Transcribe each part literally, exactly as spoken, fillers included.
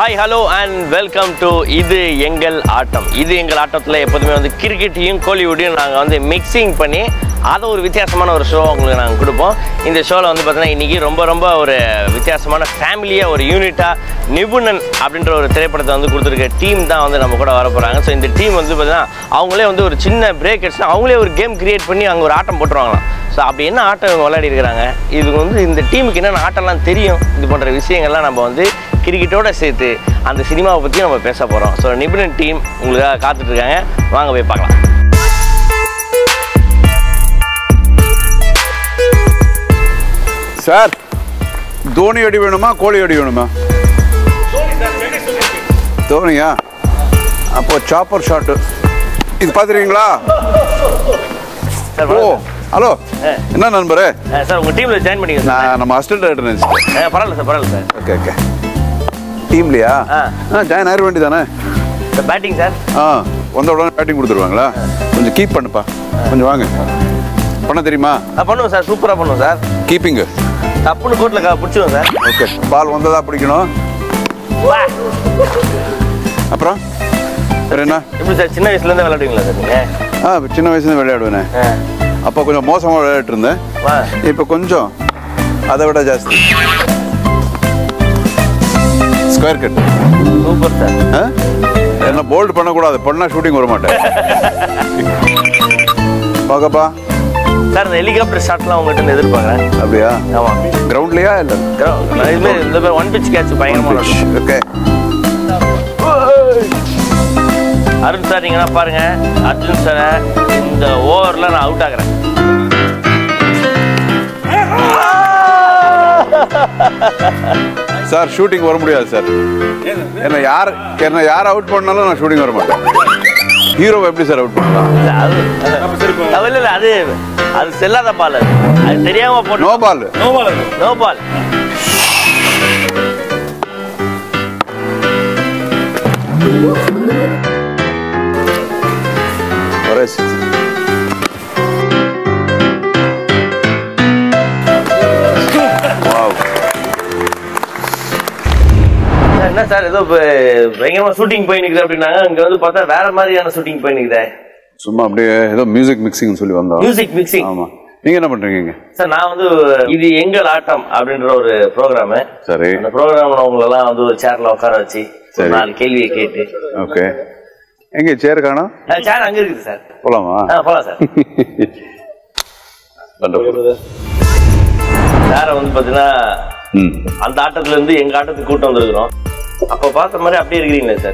Hi, hello and welcome to இது எங்கள் ஆட்டம். இது எங்கள் ஆட்டத்தில் எப்போதுமே வந்து கிரிக்கெட்டையும் கோலிவுட்டையும் நாங்கள் வந்து மிக்சிங் பண்ணி அதை ஒரு வித்தியாசமான ஒரு ஷோ உங்களுக்கு நாங்கள் கொடுப்போம். இந்த ஷோவில் வந்து பார்த்தீங்கன்னா இன்றைக்கி ரொம்ப ரொம்ப ஒரு வித்தியாசமான ஃபேமிலியாக ஒரு யூனிட்டாக நிபுணன் அப்படின்ற ஒரு திரைப்படத்தை வந்து கொடுத்துருக்க டீம் தான் வந்து நம்ம கூட வர போகிறாங்க. ஸோ இந்த டீம் வந்து பார்த்தீங்கன்னா அவங்களே வந்து ஒரு சின்ன பிரேக் அடிச்சுன்னா அவங்களே ஒரு கேம் கிரியேட் பண்ணி அங்கே ஒரு ஆட்டம் போட்டுருவாங்களாம். ஸோ அப்படி என்ன ஆட்டம் இவங்க விளையாடி இருக்கிறாங்க, இது வந்து இந்த டீமுக்கு என்னென்ன ஆட்டம்லாம் தெரியும், இது போன்ற விஷயங்கள்லாம் நம்ம வந்து கிரிக்கெட்டோடு சேர்த்து அந்த சினிமாவை பற்றியும் நம்ம பேச போகிறோம். ஸோ நிபுணன் டீம் உங்களுக்காக காத்துட்ருக்காங்க, வாங்க போய் பார்க்கலாம். சார், தோனி அடி வேணுமா கோழி அடி வேணுமா? தோனியா? அப்போ சாப்பர் ஷாட்டு இது பார்த்துருக்கீங்களா? ஓ ஹலோ, என்ன நண்பரே? சார் உங்கள் டீமில் ஜாயின் பண்ணிங்க சார். நான் நம்ம அசிஸ்டன்ட் டைரக்டர் நினச்சிட்டேன். பரவாயில்ல சார், பரவாயில்ல சார். ஓகே ஓகே, டீம்லையா? ஆ ஜாயின் ஆயிட வேண்டி தானே. Batting sir? ஆ வந்த உடனே பேட்டிங் கொடுத்துருவாங்களா? கொஞ்சம் கீப் பண்ணுப்பா, கொஞ்சம் வாங்க. பண்ண தெரியுமா? பண்ணுவோம் சார், சூப்பராக பண்ணுவோம் சார். கீப்பிங்கு தப்புன்னு கோட்டில் பிடிச்சிடுவோம் சார். ஓகே, பால் வந்ததா பிடிக்கணும். அப்புறம் வேறு என்ன? எப்படி சார் சின்ன வயசுலேருந்தே விளையாடுவீங்களா சார் நீங்கள்? ஆ சின்ன வயசுலேருந்து விளையாடுவேனே. அப்போ கொஞ்சம் மோசமாக விளையாட்டு இருந்தேன், இப்போ கொஞ்சம் அதை விட ஜாஸ்தி. Square cut super sir. என்ன போல்டு பண்ணக்கூடாது, பண்ணால் ஷூட்டிங் வர மாட்டேன். பார்க்கப்பா சார், இந்த ஹெலிகாப்டர் ஷாட்லாம் உங்கள்கிட்ட எதிர்பார்க்குறேன். அப்படியா? ஆமாம். கிரவுண்ட்லையா இல்லை? இதுமாரி இந்த பேர் ஒன் பிச் கேட்ச் பயங்கரமான. ஓகே அருண் சார், நீங்கன்னா பாருங்க, அர்ஜுன் சார் இந்த ஓவரில் நான் அவுட் ஆகிறேன். சார் ஷூட்டிங் வர முடியாது சார். என்ன யார் என்ன யார் அவுட் பண்ணாலும் நான் ஷூட்டிங் வர மாட்டேன். ஹீரோவை எப்படி சார் அவுட் பண்ணலாம்? அது இல்லை, அது அது செல்லாத பால், அது அது தெரியாம போட்டு. No ball, no ball, no ball. ஒரே என்ன சார் ஏதோ பயங்கரமா ஷூட்டிங் போய் நிக்குது அப்படின்னாங்க, இங்க வந்து பார்த்தா வேற மாதிரியான ஷூட்டிங் போய் நிக்குதே. சும்மா அப்படியே ஏதோ மியூசிக் மிக்சிங் சொல்லி வந்தோம். Music mixing? ஆமா. நீங்க என்ன பண்றீங்க சார்? நான் வந்து இது எங்கள் ஆட்டம் அப்படின்ற ஒரு ப்ரோக்ராம். சரி. அந்த ப்ரோக்ராம்ல உங்களை எல்லாம் வந்து ஒரு சேர்ல உட்கார வச்சு நாலு கேள்வியை கேட்டு. ஓகே, எங்க சேர் காணோம்? சேர் அங்க இருக்குது சார். போலாமா? போலாம் சார். வேற வந்து பாத்தீங்கன்னா அந்த ஆட்டத்துல இருந்து எங்க ஆட்டத்துக்கு கூட்டம் வந்துருக்கிறோம். அப்ப பார்த்த மாதிரி அப்படியே இருக்கிறீங்களே சார்?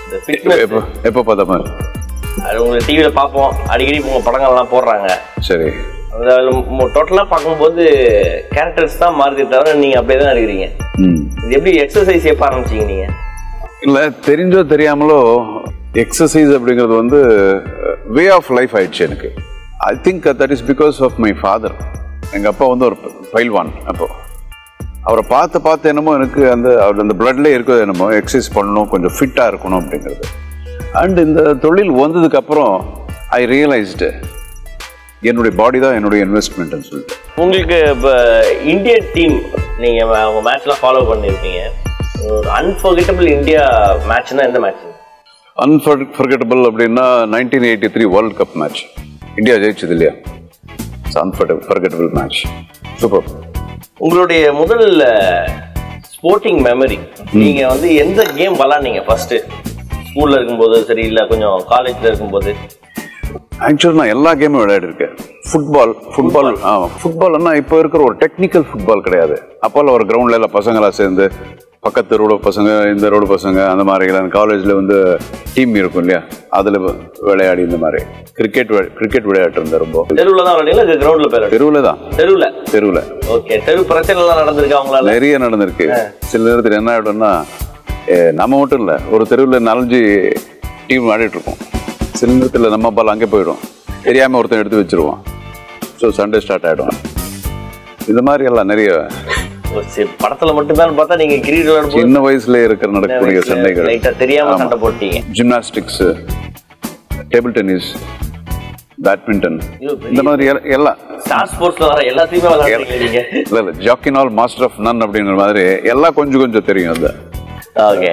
எப்ப பார்த்த மாதிரி? அது உங்களை டிவியில பார்ப்போம், அடிக்கடி உங்க படங்கள்லாம் போடுறாங்க. சரி. டோட்டலா பார்க்கும்போது கேரக்டர்ஸ் தான் மாறுதே தவிர நீங்க அப்படியே தான் இருக்கிறீங்க. இது எப்படி எக்ஸசைஸ் எப்ப ஆரம்பிச்சீங்க நீங்க? இல்ல, தெரிஞ்சோ தெரியாமலோ எக்ஸசைஸ் அப்படிங்கிறது வந்து வே ஆஃப் லைஃப் ஆயிடுச்சு எனக்கு. I think that is because of my father. எங்க அப்பா வந்து ஒரு பைல்வான். அப்போ அவரை பார்த்து பார்த்து என்னமோ எனக்கு அந்த அவர் அந்த பிளட்லேயே இருக்கிறது என்னமோ எக்ஸசைஸ் பண்ணணும், கொஞ்சம் ஃபிட்டாக இருக்கணும் அப்படிங்கிறது. அண்ட் இந்த தொழில் வந்ததுக்கு அப்புறம் ஐ ரியலைஸ்டு என்னுடைய பாடி தான் என்னுடைய இன்வெஸ்ட்மெண்ட்னு சொல்லிட்டு. உங்களுக்கு இப்போ இந்தியன் டீம் நீங்கள் அவங்க மேட்ச்லாம் ஃபாலோ பண்ணியிருக்கீங்க. அன்ஃபர்கெட்டபிள் இந்தியா மேட்ச்னா எந்த மேட்ச்? அன்ஃபர்கெட்டபிள் அப்படின்னா nineteen eighty three world cup match India ஜெயிச்சது இல்லையா? அன்ஃபர்கெட்டபிள் மேட்ச். சூப்பர். உங்களுடைய முதல் ஸ்போர்ட்டிங் மெமரி, நீங்க வந்து எந்த கேம் விளாண்டீங்க ஃபர்ஸ்ட்? ஸ்கூல்ல இருக்கும்போது சரி, இல்லை கொஞ்சம் காலேஜ்ல இருக்கும்போது? ஆக்சுவலாக நான் எல்லா கேமும் விளையாடிருக்கேன். ஃபுட்பால் ஃபுட்பால் ஆமாம் ஃபுட்பால்னா இப்போ இருக்கிற ஒரு டெக்னிக்கல் ஃபுட்பால் கிடையாது. அப்போல்லாம் ஒரு கிரவுண்டில் எல்லாம் பசங்களாக சேர்ந்து பக்கத்து ரோடு பசங்க, இந்த ரோடு பசங்க, அந்த மாதிரி காலேஜில் வந்து டீம் இருக்கும் இல்லையா, அதில் விளையாடி இந்த மாதிரி கிரிக்கெட் கிரிக்கெட் விளையாட்டு இருந்தேன். ரொம்ப தெருவில் தான் விளையாடுங்களா? கிரவுண்டில் போய்? தெருவில் தான். தெருவில் தெருவில் ஓகே. தெரு பிரச்சனைலாம் நடந்திருக்கு அவங்களால? நிறைய நடந்திருக்கு. சில நேரத்தில் என்ன ஆகிடும்னா, நம்ம மட்டும் இல்லை, ஒரு தெருவில் நாலஞ்சு டீம் விளையாடிட்டு இருக்கோம். சில நேரத்தில் நம்ம பால் அங்கே போயிடும், தெரியாமல் ஒருத்தன் எடுத்து வச்சிருவான். ஸோ சண்டே ஸ்டார்ட் ஆகிடும். இந்த மாதிரி எல்லாம் நிறைய படத்துல மட்டும்தான் பார்த்தா நீங்க கிரிக்கெட் சின்ன வயசுல இருக்கிற நடக்கக்கூடிய சண்டைகள் தெரியாம சண்டை போட்டீங்க. ஜிம்னாஸ்டிக்ஸ், டேபிள் டென்னிஸ், பேட்மிண்டன், இந்த மாதிரி எல்லாம் ஸ்டார் ஸ்போர்ட்ஸ்ல வர எல்லாத்தையுமே விளையாடுறீங்க. இல்ல இல்ல jack of all master of none அப்படிங்கிற மாதிரி எல்லாம் கொஞ்சம் கொஞ்சம் தெரியும். அது ஓகே.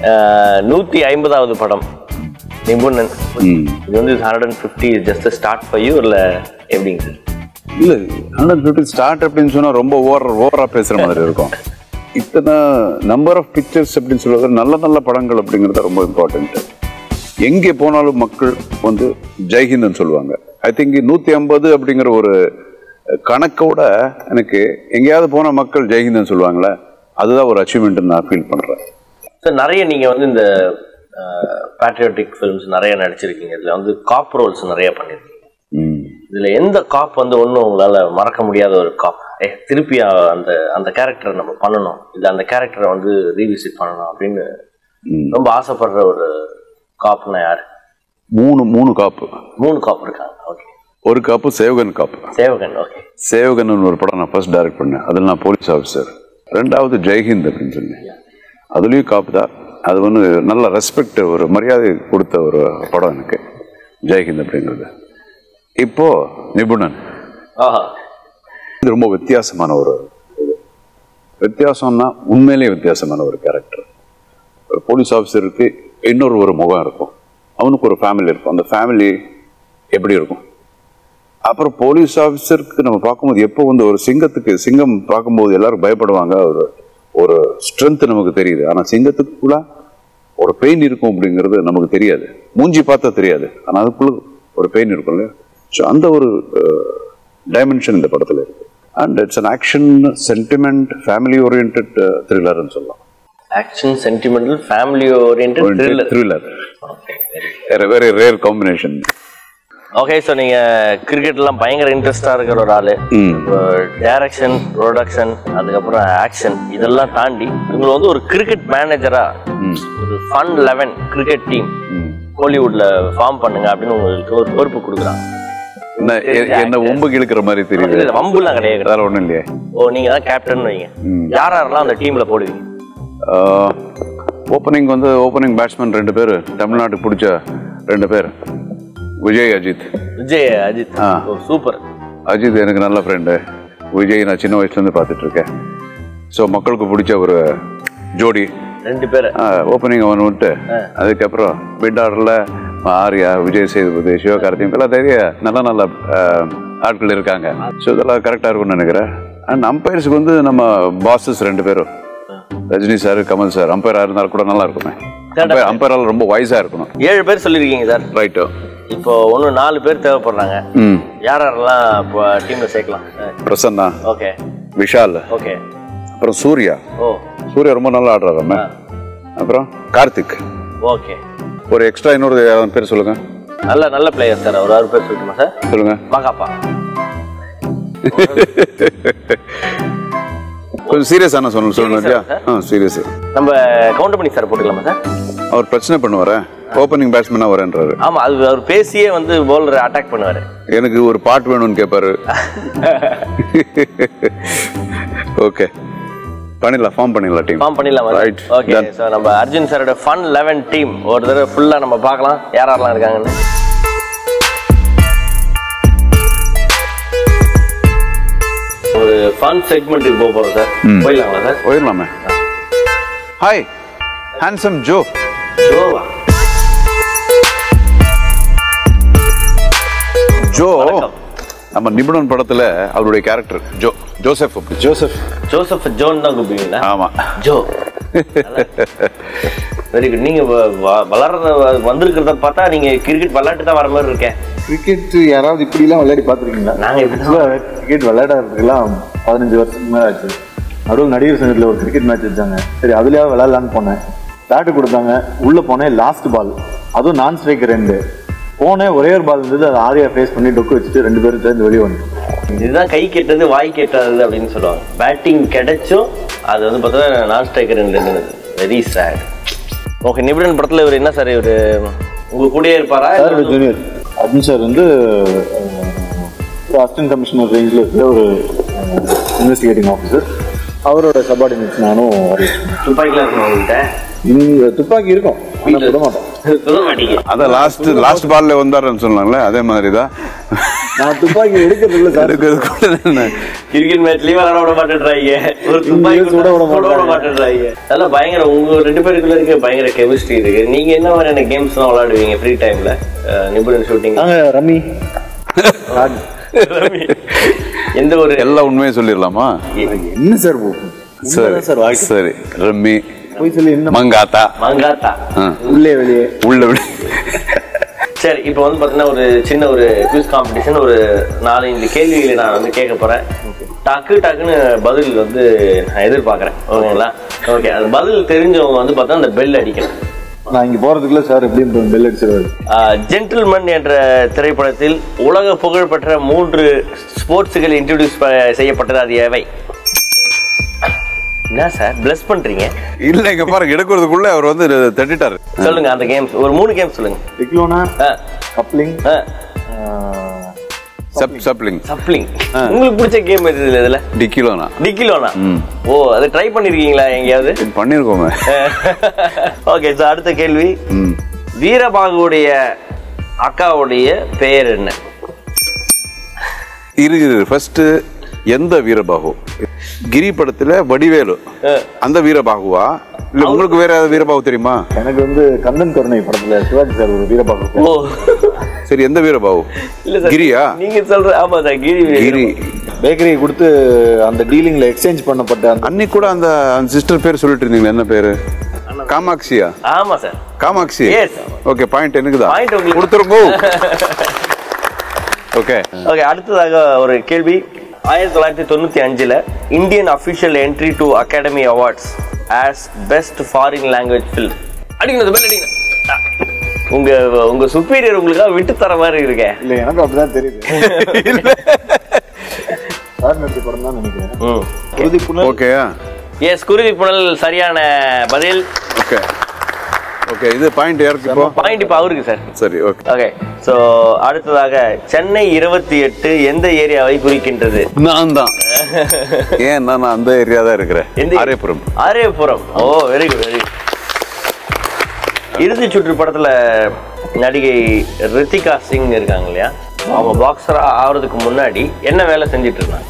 நூற்றி ஐம்பதாவது படம் நிபுணன். இது வந்து hundred and fifty just start for you இல்லை எப்படிங்க சார்? இல்லை ஹண்ட்ரட் ஃபிஃப்டி ஸ்டார்ட் அப்படின்னு சொன்னால் ரொம்ப ஓவர் ஓவராக பேசுகிற மாதிரி இருக்கும். இத்தனை நம்பர் ஆஃப் பிக்சர்ஸ் அப்படின்னு சொல்றது நல்ல நல்ல படங்கள் அப்படிங்கிறது ரொம்ப இம்பார்ட்டன்ட். எங்கே போனாலும் மக்கள் வந்து ஜெய்ஹிந்த்னு சொல்லுவாங்க. ஐ திங்க் நூற்றி ஐம்பது அப்படிங்கிற ஒரு கணக்கோட எனக்கு எங்கேயாவது போன மக்கள் ஜெய்ஹிந்த்னு சொல்லுவாங்களே, அதுதான் ஒரு அச்சீவ்மெண்ட் நான் ஃபீல் பண்ணுறேன். சார் நிறைய நீங்கள் வந்து இந்த பேட்ரியாட்டிக் ஃபிலிம்ஸ் நிறைய நடிச்சிருக்கீங்க. இதில் வந்து காப் ரோல்ஸ் நிறைய பண்ணியிருக்கீங்க. இதில் எந்த காப் வந்து ஒன்றும் உங்களால் மறக்க முடியாத ஒரு காப், ஏ திருப்பி அந்த அந்த கேரக்டரை நம்ம பண்ணணும், இல்லை அந்த கேரக்டரை வந்து ரீவிசிட் பண்ணணும் அப்படின்னு ரொம்ப ஆசைப்படுற ஒரு காப்னா யார்? மூணு மூணு காப்பு மூணு காப் இருக்காங்க. ஓகே. ஒரு காப்பு சேவகன் காப்பு. சேவகன். ஓகே. சேவகன் ஒரு படம் நான் ஃபர்ஸ்ட் டைரக்ட் பண்ணேன். அதில் நான் போலீஸ் ஆஃபீஸர். ரெண்டாவது ஜெய்ஹிந்த் அப்படின்னு சொன்னேன். அதுலேயும் காப்பு தான். அது வந்து நல்ல ரெஸ்பெக்ட், ஒரு மரியாதை கொடுத்த ஒரு படம் எனக்கு ஜெய்ஹிந்த் அப்படிங்கிறது. இப்போ நிபுணன் இது ரொம்ப வித்தியாசமான ஒரு வித்தியாசம்னா உண்மையிலேயே வித்தியாசமான ஒரு கேரக்டர். ஒரு போலீஸ் ஆஃபீஸருக்கு இன்னொரு ஒரு முகம் இருக்கும், அவனுக்கு ஒரு ஃபேமிலி இருக்கும். அந்த ஃபேமிலி எப்படி இருக்கும்? அப்புறம் போலீஸ் ஆஃபீஸருக்கு நம்ம பார்க்கும்போது எப்போ வந்து ஒரு சிங்கத்துக்கு சிங்கம் பார்க்கும்போது எல்லாரும் பயப்படுவாங்க, ஒரு ஒரு ஸ்ட்ரென்த் நமக்கு தெரியுது. ஆனால் சிங்கத்துக்குள்ள ஒரு பெயின் இருக்கும் அப்படிங்கிறது நமக்கு தெரியாது, மூஞ்சி பார்த்தா தெரியாது, ஆனால் அதுக்குள்ள ஒரு பெயின் இருக்கும் இல்லையா? ஸோ அந்த ஒரு டைமென்ஷன் இந்த படத்தில் இருக்கு. And it's an action sentiment family orient த்ரில்லர்னு சொல்லலாம். Action sentimental family orient thriller, very rare combination. Okay. So நீங்கள் கிரிக்கெட்லாம் பயங்கர இன்ட்ரெஸ்டாக இருக்கிற ஒரு ஆள். டைரக்ஷன், ப்ரொடக்ஷன், அதுக்கப்புறம் ஆக்ஷன், இதெல்லாம் தாண்டி உங்களை வந்து ஒரு கிரிக்கெட் மேனேஜராக ஒரு ஃபன் லெவன் கிரிக்கெட் டீம் கோலிவுட்ல ஃபார்ம் பண்ணுங்க அப்படின்னு உங்களுக்கு ஒரு பொறுப்பு கொடுக்குறாங்க. என்ன வம்பு கிழக்கிற மாதிரி தெரியுது? வம்புலாம் கிடையாது, வேற ஒன்றும் இல்லையே. ஓ நீங்கள் தான் கேப்டன் வைங்க. யார் யாரெல்லாம் அந்த டீமில் போடுவீங்க? ஓப்பனிங் வந்து ஓப்பனிங் பேட்ஸ்மேன் ரெண்டு பேர், தமிழ்நாட்டுக்கு பிடிச்ச ரெண்டு பேர், விஜய் அஜித். விஜய் அஜித் சூப்பர். அஜித் எனக்கு நல்ல ஃப்ரெண்டு. விஜய் நான் சின்ன வயசுலேருந்து பார்த்துட்டு இருக்கேன். ஸோ மக்களுக்கு பிடிச்ச ஒரு ஜோடி ரெண்டு பேர். ஓப்பனிங் அவன் விட்டு அதுக்கப்புறம் மிட் ஆர்டரில் ஆர்யா, விஜய் சேதுபதி, சிவகார்த்திகேயன் எல்லாம் நிறைய நல்ல நல்ல ஆட்கள் இருக்காங்க. ஸோ இதெல்லாம் கரெக்டாக இருக்கும்னு நினைக்கிறேன். அண்ட் அம்பையர்ஸுக்கு வந்து நம்ம பாஸஸ் ரெண்டு பேரும், ரஜினி சார், கமல் சார். அம்பையராக இருந்தாலும் கூட நல்லா இருக்குமே. அம்பையரால் ரொம்ப வயசாக இருக்கணும். ஏழு பேர் சொல்லியிருக்கீங்க சார். ரைட்டு. இப்போ ஒன்று நாலு பேர் தேவைப்படுறாங்க. ம் யார் யாரெல்லாம் இப்போ டீமில் சேர்க்கலாம்? பிரசன்னா. ஓகே. விஷால். ஓகே. அப்புறம் சூர்யா. ஓ சூர்யா ரொம்ப நல்லா ஆடுறாரு. அப்புறம் கார்த்திக். ஓகே. ஒரு எக்ஸ்ட்ரா இன்னொரு பேர் சொல்லுங்க. நல்ல நல்ல பிளேயர் சார். ஒரு ஆறு பேர் சொல்லணுமா சார்? சொல்லுங்க. மகாப்பா. கொஞ்சம் சீரியஸான சொல்லணும் சொல்லுங்க. ஆ சீரியஸ். நம்ம கவுண்டர் பண்ணி சார் போட்டுக்கலாமா சார்? அவர் பிரச்சனை பண்ணுவார், ஓப்பனிங் பேட்ஸ்மேனா வரேன்றாரு. ஆமா, அது அவர் பேசியே வந்து பவுலரை அட்டாக் பண்ணுவாரு. எனக்கு ஒரு பாட் வேணும்னு கேட்பாரு. ஓகே பண்ணிடலாம், ஃபார்ம் பண்ணிடலாம் டீம். ஃபார்ம் பண்ணிடலாம். ரைட். ஓகே. சோ நம்ம அர்ஜுன் சாரோட ஃபன் லெவன் டீம் ஒரு தடவை ஃபுல்லா நம்ம பார்க்கலாம் யார் யாரெல்லாம் இருக்காங்கன்னு. ஒரு ஃபன் செக்மெண்ட்டுக்கு போக போறோம் சார். போயிடலாமா சார்? போயிடலாமே. Hi handsome Jo. ஜோவா? ஜோ நம்ம நிபுணன் படத்துல அவருடைய character Jo Joseph. Joseph Joseph John தான் கூப்பிடுவீங்களா? ஆமா, ஜோ. Very good. நீங்க வளர்ற வந்திருக்கிறத பார்த்தா நீங்க கிரிக்கெட் விளையாட்டு தான் வர மாதிரி இருக்கேன். கிரிக்கெட் யாராவது இப்படிலாம் விளையாடி பார்த்துருக்கீங்களா? நாங்க கிரிக்கெட் விளையாடுறதுக்கெல்லாம் பதினஞ்சு வருஷத்துக்கு மேலே ஆச்சு. நடுவில் நடிகர் சங்கத்தில் ஒரு கிரிக்கெட் மேட்ச் வச்சாங்க. சரி அதுலேயாவது விளையாடலான்னு போனேன். பேட்டு கொடுத்தாங்க, உள்ளே போனேன். லாஸ்ட் பால், அதுவும் நான் ஸ்ட்ரைக்கர் ரெண்டு போனேன். ஒரே ஒரு பால் இருந்தது, அதை ஆரியா ஃபேஸ் பண்ணி டொக்கு வச்சுட்டு ரெண்டு பேரும் சேர்ந்து வெளியே வந்து. இதுதான் கை கெட்டது வாய் கெட்டது அப்படின்னு சொல்லுவாங்க. பேட்டிங் கிடைச்சும் அது வந்து பார்த்தா நான் ஸ்ட்ரைக்கர் ரெண்டு. Very sad. ஓகே. நிபுணன் படத்தில் இவர் என்ன சார், இவர் உங்க கூடயே இருப்பாரா? ஜூனியர் அர்ஜுன் சார் வந்து ஒரு அசிஸ்டன்ட் கமிஷனர் ரேஞ்சில் இருக்கிற ஒரு இன்வெஸ்டிகேட்டிங் ஆஃபீஸர். அவரோட சபார்டினேட்ஸ் நானும். துப்பாக்கிலாம் இருக்கணும் உங்கள்கிட்ட? இங்கே துப்பாக்கி இருக்கும், விட மாட்டோம். அதான் லாஸ்ட் லாஸ்ட் பால்ல வந்தாருன்னு சொன்னாங்களே, அதே மாதிரி தான். நான் துப்பாக்கி எடுக்கிறது இல்லை சார். கிரிக்கெட் மேட்ச்லயும் விளையாட விட மாட்டேன்றாங்க, ஒரு துப்பாக்கி கூட விட மாட்டேன்றாங்க. அதெல்லாம் பயங்கர, உங்க ரெண்டு பேருக்குள்ள இருக்க பயங்கர கெமிஸ்ட்ரி இருக்கு. நீங்க என்ன மாதிரியான கேம்ஸ் எல்லாம் விளையாடுவீங்க ஃப்ரீ டைம்ல? நிபுணர் ஷூட்டிங், ரம்மி, எந்த ஒரு எல்லா உண்மையை சொல்லிடலாமா? என்ன சார் சரி சரி, ரம்மி, போய் சொல்லி என்ன மங்காத்தா, மங்காத்தா, உள்ளே வெளியே உள்ள வெளியே. சரி, இப்போ வந்து பார்த்தீங்கன்னா ஒரு சின்ன ஒரு குவிஸ் காம்படிஷன், ஒரு நாலஞ்சு கேள்விகளை நான் வந்து கேட்க போகிறேன். டக்கு டக்குன்னு பதில் வந்து நான் எதிர்பார்க்குறேன். ஓகேங்களா? ஓகே, அது பதில் தெரிஞ்சவங்க வந்து பார்த்தா அந்த பெல் அடிக்கணும். நான் இங்கே போகிறதுக்குள்ள சார் எப்படி பெல் அடிச்சிருவாரு. ஜென்டில்மேன் என்ற திரைப்படத்தில் உலக புகழ்பெற்ற மூன்று ஸ்போர்ட்ஸுகள் இன்ட்ரோடியூஸ் செய்யப்பட்டது, அது எவை? என்ன சார் பிளஸ் பண்றீங்க? இல்ல, இங்க பாருங்க, எடுக்கிறதுக்குள்ள அவர் வந்து தட்டிட்டாரு. சொல்லுங்க அந்த கேம்ஸ், ஒரு மூணு கேம்ஸ் சொல்லுங்க. டிக்லோனா, கப்ளிங், சப்ளிங். சப்ளிங். உங்களுக்கு பிடிச்ச கேம் எது இதுல? டிக்கிலோனா. டிக்கிலோனா. ஓ, அது ட்ரை பண்ணிருக்கீங்களா எங்கயாவது? பண்ணிருக்கோங்க. ஓகே, சோ அடுத்த கேள்வி, வீரபாகுடைய அக்காவுடைய பெயர் என்ன? இரு இரு ஃபர்ஸ்ட், எந்த வீரபாகு? கிரி படத்துல வடிவேலு, அந்த வீரபாகுவா? இல்ல உங்களுக்கு வேற ஏதாவது வீரபாகு தெரியுமா? எனக்கு வந்து கந்தன் கருணை படத்துல சிவாஜி சார் ஒரு வீரபாகு. ஓ சரி, எந்த வீரபாகு? இல்ல சார், கிரியா நீங்க சொல்ற? ஆமா சார், கிரி. கிரி பேக்கரி கொடுத்து அந்த டீலிங்ல எக்ஸ்சேஞ்ச் பண்ணப்பட்ட அன்னைக்கு கூட அந்த சிஸ்டர் பேர் சொல்லிட்டு இருந்தீங்க, என்ன பேரு? காமாட்சியா? ஆமா சார், காமாட்சி. ஓகே, பாயிண்ட் எனக்கு தான். பாயிண்ட் உங்களுக்கு கொடுத்துருங்க. ஓகே ஓகே, அடுத்ததாக ஒரு கேள்வி. ஆயிரத்தி தொள்ளாயிரத்தி தொண்ணூத்தி அஞ்சுல Indian official entry to Academy Awards as best foreign language film. அடிக்கணும் பெல் அடிக்கணும். உங்க உங்க சுப்பீரியர் உங்களுக்காக விட்டு தர மாதிரி இருக்கேன். இல்ல, எனக்கு அப்படிதான் தெரியுது. சார் நடிச்ச படம் தான் நினைக்கிறேன். குருதி புனல். ஓகே, எஸ், குருதி புனல் சரியான பதில். ஓகே ஓகே, இது பாயிண்ட் யாருக்கு? இப்போ பாயிண்ட் இப்போ அவருக்கு சார். சரி, ஓகே ஓகே. ஸோ அடுத்ததாக சென்னை இருபத்தி எட்டு எந்த ஏரியாவை குறிக்கின்றது? நான் தான். ஏன் நான் அந்த ஏரியா தான் இருக்கிறேன். Arepuram. Arepuram. Oh, very good, very good. இறுதி சுற்று படத்துல நடிகை ரித்திகா சிங் இருக்காங்க இல்லையா, அவங்க பாக்ஸரா ஆகிறதுக்கு முன்னாடி என்ன வேலை செஞ்சுட்டு இருந்தாங்க?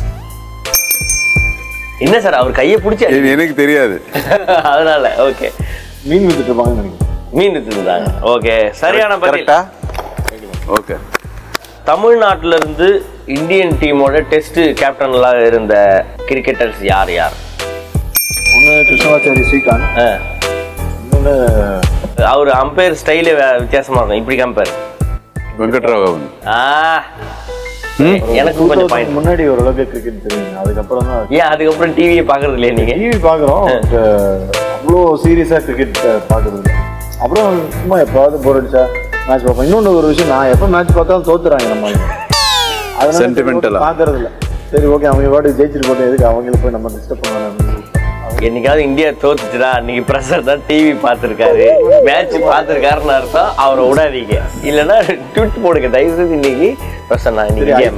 என்ன சார், அவர் கையை பிடிச்ச? எனக்கு தெரியாது. அதனால ஓகே, மீன் வித்துட்டு இருப்பாங்கன்னு நினைக்கிறேன். மீன் வித்துட்டாங்க. ஓகே, சரியான பதில். ஓகே. தமிழ்நாட்டில இருந்து இந்தியன் டீமோட டெஸ்ட் கேப்டன்லாம் இருந்த கிரிக்கெட்டர்ஸ் யார் யார்? ஒன்று கிருஷ்ணமாச்சாரி ஸ்ரீகாந்த், இன்னொன்று அவர் அம்பையர் ஸ்டைலே வித்தியாசமா இருக்கும். இப்படி கம்பேர் வெங்கட்ராகவன். ஆ, எனக்கு கொஞ்சம் பாயிண்ட். முன்னாடி ஓரளவுக்கு கிரிக்கெட் தெரியும், அதுக்கப்புறம் தான். ஏன் அதுக்கப்புறம் டிவியை பாக்குறது இல்லையா நீங்க? டிவி பாக்குறோம், அவ்வளோ சீரியஸா கிரிக்கெட் பாக்குறது இல்லை. அப்புறம் சும்மா எப்பாவது போர் அடிச்சா மேட்ச் பார்ப்போம். இன்னொன்று ஒரு விஷயம், நான் எப்போ மேட்ச் பார்த்தாலும் தோத்துறாங்க நம்ம, அதனால பாக்குறது இல்லை. சரி, ஓகே, அவங்க பாட்டு ஜெயிச்சுட்டு போட்டு எதுக்கு அவங்களுக்கு போய் நம்ம டிஸ்டர்ப் பண்ணலாம். என்னைக்காவது இந்தியா தோத்துச்சுடா, அன்னைக்கு பிரஷர் தான் டிவி பார்த்துருக்காரு, மேட்ச் பார்த்துருக்காருன்னு அர்த்தம். அவரை விடாதீங்க, இல்லைன்னா ட்விட் போடுங்க தயவு செய்து. இன்னைக்கு பிரஷர் நான் இந்தியா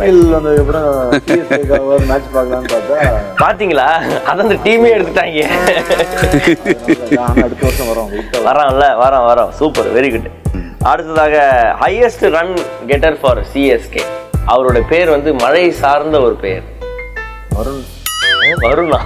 மேட்ச் பார்க்கலான்னு பார்த்தா பாத்தீங்களா, அதான் அந்த டீமே எடுத்துட்டாங்க. அடுத்த வருஷம் வரோம், வரோம்ல, வரோம் வரோம். Super, very good. அடுத்ததாக highest run getter for CSK, அவரோட பேர் வந்து மழை சார்ந்த ஒரு பெயர். வருண். வருணா?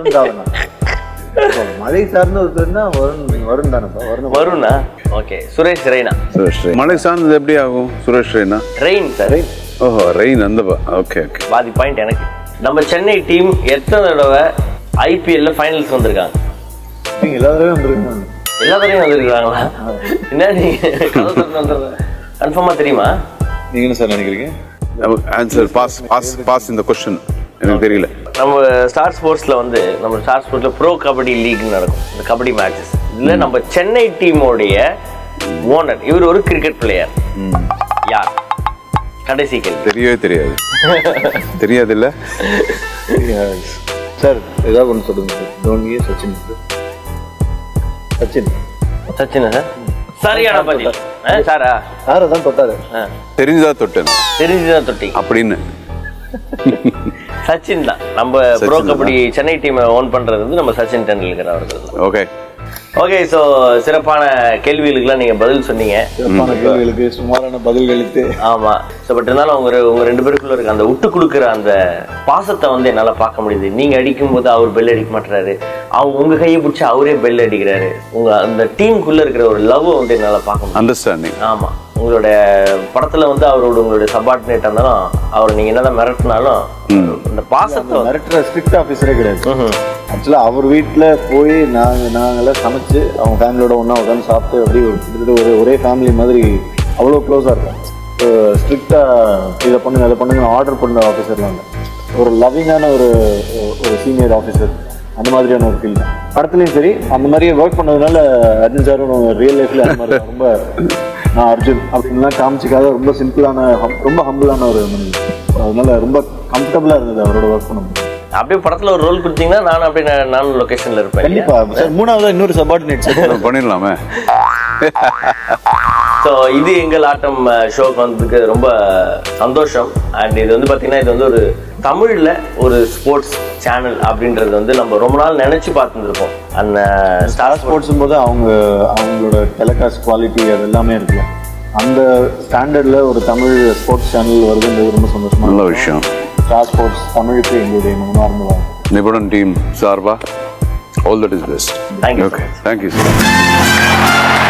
மழை சார்ந்த ஒரு பேர்னா வருண். வருண் தானப்பா? வருண். வருணா? ஓகே, சுரேஷ் ரெய்னா. சுரேஷ் ரெய்னா. மழை சார்ந்தது எப்படி ஆகும்? Suresh Raina rain sir. ஓஹோ, ரெயின். அந்த ஓகே ஓகே, பாதி பாயிண்ட் எனக்கு. நம்ம சென்னை டீம் எத்தனை தடவை ஐபிஎல்ல ஃபைனல்ஸ் வந்திருக்காங்க? நீங்க எல்லா தடவையும் வந்திருக்காங்க. எல்லா தடவையும் வந்திருக்காங்களா? என்ன நீங்க கன்ஃபார்மா தெரியுமா? நீங்க என்ன சார் நினைக்கிறீங்க? ஆன்சர் பாஸ் பாஸ் பாஸ் இந்த क्वेश्चन எனக்கு தெரியல. நம்ம ஸ்டார் ஸ்போர்ட்ஸ்ல வந்து நம்ம ஸ்டார் ஸ்போர்ட்ஸ்ல ப்ரோ கபடி லீக் நடக்கும், இந்த கபடி மேட்சஸ். இதுல நம்ம சென்னை டீமோடைய ஓனர், இவர் ஒரு கிரிக்கெட் பிளேயர். யார்? கடைசி கேள்வி. தெரியவே தெரியாது. தெரியாது இல்ல சார், ஏதாவது ஒன்று சொல்லுங்க சார். தோனியே சச்சின். சச்சின். சச்சின் சார் சரியான பதில். சாரா சாரை தான் தொட்டாரு. தெரிஞ்சுதான் தொட்டேன். தெரிஞ்சுதான் தொட்டி அப்படின்னு. சச்சின் தான் நம்ம ப்ரோ கபடி சென்னை டீமை ஓன் பண்றது வந்து நம்ம சச்சின் டெண்டுல்கர் அவர்கள். ஓகே, ஓகே, ஸோ சிறப்பான கேள்விகளுக்குலாம் நீங்கள் பதில் சொன்னீங்க. சிறப்பான கேள்விகளுக்கு சுமாரான பதில்களுக்கு. ஆமாம். ஸோ பட் இருந்தாலும் அவங்க உங்கள் ரெண்டு பேருக்குள்ள இருக்க அந்த விட்டு கொடுக்குற அந்த பாசத்தை வந்து என்னால் பார்க்க முடியுது. நீங்கள் அடிக்கும்போது அவர் பெல் அடிக்க மாட்டுறாரு, அவங்க உங்கள் கையை பிடிச்சி அவரே பெல் அடிக்கிறாரு. உங்கள் அந்த டீமுக்குள்ளே இருக்கிற ஒரு லவ் வந்து என்னால் பார்க்க முடியும். அண்டர்ஸ்டாண்டிங். ஆமாம். உங்களுடைய படத்தில் வந்து அவரோட உங்களுடைய சபார்டினேட்டாக இருந்தாலும் அவர் நீங்கள் என்னதான் மிரட்டினாலும் அந்த பாசத்தை மிரட்டுற ஸ்ட்ரிக்ட் ஆஃபீஸரே கிடையாது. ஆக்சுவலாக அவர் வீட்டில் போய் நாங்கள் நாங்களாம் சமைச்சு அவங்க ஃபேமிலியோட ஒன்றா உட்காந்து சாப்பிட்டு அப்படி ஒரு கிட்டத்தட்ட ஒரு ஒரே ஃபேமிலி மாதிரி அவ்வளோ க்ளோஸாக இருக்கும். ஸ்ட்ரிக்டாக இதை பண்ணுங்க அதை பண்ணுங்க ஆர்டர் பண்ண ஆஃபீஸர்லாம் இல்லை. ஒரு லவ்விங்கான ஒரு ஒரு சீனியர் ஆஃபீஸர் அந்த மாதிரியான ஒரு ஃபீல் தான் படத்துலையும் சரி. அந்த மாதிரியே ஒர்க் பண்ணதுனால அர்ஜுன் சாரும் ரியல் லைஃப்பில் அந்த மாதிரி ரொம்ப நான் அர்ஜுன் அப்படின்லாம் காமிச்சிக்காத ரொம்ப சிம்பிளான ரொம்ப ஹம்பிளான ஒரு மனிதன். அதனால ரொம்ப கம்ஃபர்டபுளாக இருந்தது அவரோட ஒர்க் பண்ண. அப்படியே படத்தில் ஒரு ரோல் கொடுத்தீங்கன்னா நானும் அப்படியே நானும் லொக்கேஷனில் இருப்பேன். கண்டிப்பாக. மூணாவது இன்னொரு சபார்டினேட் பண்ணிடலாமே. ஸோ இது எங்கள் ஆட்டம் ஷோக்கு வந்ததுக்கு ரொம்ப சந்தோஷம். அண்ட் இது வந்து பார்த்தீங்கன்னா இது வந்து ஒரு தமிழில் ஒரு ஸ்போர்ட்ஸ் சேனல் அப்படின்றது வந்து நம்ம ரொம்ப நாள் நினச்சி பார்த்துருக்கோம். அந்த ஸ்டார் ஸ்போர்ட்ஸும் போது அவங்க அவங்களோட டெலிகாஸ்ட் குவாலிட்டி அது எல்லாமே இருக்குல்ல, அந்த ஸ்டாண்டர்டில் ஒரு தமிழ் ஸ்போர்ட்ஸ் சேனல் வருதுன்றது ரொம்ப சந்தோஷமான நல்ல விஷயம். ஸ்டார் ஸ்போர்ட்ஸ் தமிழுக்கு எங்களுடைய மனமார்ந்த நிபுணன் டீம் சார்பா all that is best. Thank you. Okay, thank you sir.